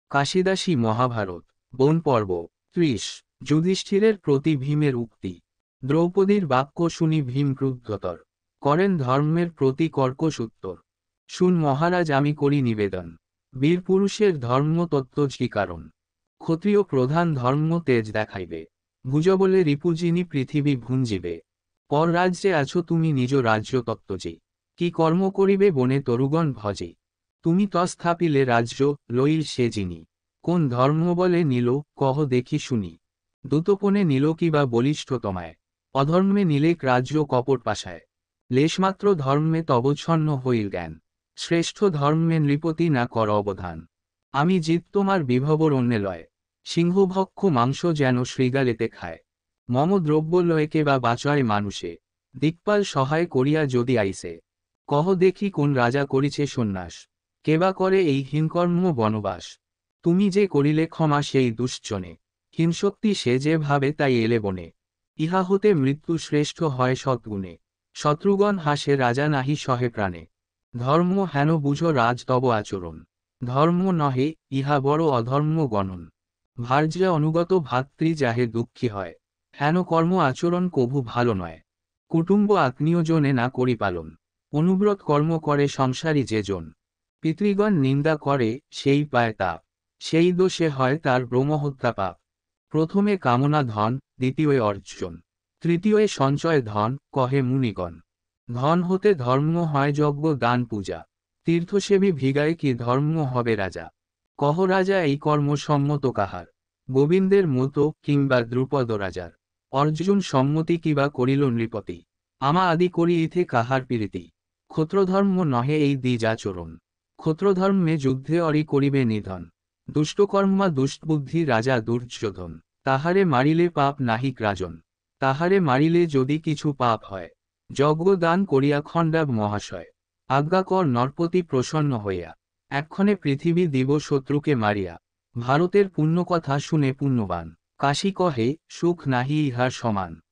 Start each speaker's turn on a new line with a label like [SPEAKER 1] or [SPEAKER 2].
[SPEAKER 1] কাশিদাসী মহাভারত বন পর্ব ৩০। যুধিষ্ঠিরের প্রতি ভীমের উক্তি। দ্রৌপদীর বাক্য শুনি ভীম ক্রুদ্ধতর করেন ধর্মের প্রতি কর্কশ উত্তর। শুন মহারাজ, আমি করি নিবেদন, বীরপুরুষের ধর্মতত্ত্ব কারণ। ক্ষত্রিয় প্রধান ধর্ম তেজ দেখাইবে, ভুজবলে রিপুজিনী পৃথিবী ভুঞ্জিবে। পর রাজ্যে আছো তুমি, নিজ রাজ্য তত্ত্বজি, কি কর্ম করিবে বনে তরুগণ ভজে। তুমি তস্থাপিলে রাজ্য, লইল সে যিনি, কোন ধর্ম বলে নিল কহ দেখি শুনি। দূতপনে নিল কিবা বলিষ্ঠ তোমায়, অধর্মে নিলেক রাজ্য কপট পাশায়। লেশমাত্র ধর্মে তবচ্ছন্ন হইল জ্ঞান, শ্রেষ্ঠ ধর্মে নৃপতি না কর অবধান। আমি জিত তোমার বিভবর অন্যে লয়, সিংহভক্ষ মাংস যেন শৃগালেতে খায়। মম দ্রব্য লয়ে কেবা বাঁচায় মানুষে, দিকপাল সহায় করিয়া যদি আইসে। কহ দেখি কোন রাজা করিছে সন্ন্যাস, কেবা করে এই হীনকর্ম বনবাস। তুমি যে করিলে ক্ষমা সেই দুশ্চনে, হিংশক্তি সে যে ভাবে তাই এলে বনে। ইহা হতে মৃত্যু শ্রেষ্ঠ হয় সৎগুণে, শত্রুগণ হাসে রাজা নাহি সহে প্রাণে। ধর্ম হেন বুঝো রাজ তব আচরণ, ধর্ম নহে ইহা বড় অধর্ম গণন। ভার্যা অনুগত ভাতৃ যাহে দুঃখী হয়, হেন কর্ম আচরণ কভু ভালো নয়। কুটুম্ব আত্মীয়জনে না করি পালন, অনুব্রত কর্ম করে সংসারী যে জন। পিতৃগণ নিন্দা করে সেই পায় তাপ, সেই দোষে হয় তার ব্রহ্মহত্যা পাপ। প্রথমে কামনা ধন, দ্বিতীয় অর্জন, তৃতীয় সঞ্চয় ধন কহে মুনিগণ। ধন হতে ধর্ম হয় যজ্ঞ দান পূজা, তীর্থসেবী ভিগায় কি ধর্ম হবে রাজা। কহ রাজা এই কর্ম সম্মত কাহার, গোবিন্দের মতো কিংবা দ্রুপদ রাজার। অর্জুন সম্মতি কিবা করিল নৃপতি, আমা আদি করি ইথে কাহার প্রীতি। ক্ষত্রধর্ম নহে এই দ্বিজ আচরণ, ক্ষত্রধর্মে যুদ্ধে অরি করিবে নিধন। দুষ্টকর্মা দুষ্টবুদ্ধি রাজা দুর্যোধন, তাহারে মারিলে পাপ নাহিক রাজন। তাহারে মারিলে যদি কিছু পাপ হয়, যজ্ঞদান করিয়া খণ্ডাব মহাশয়। আজ্ঞা কর নরপতি প্রসন্ন হইয়া, এক্ষণে পৃথিবী দিব শত্রুকে মারিয়া। ভারতের পুণ্যকথা শুনে পুণ্যবান, কাশী কহে সুখ নাহি ইহার সমান।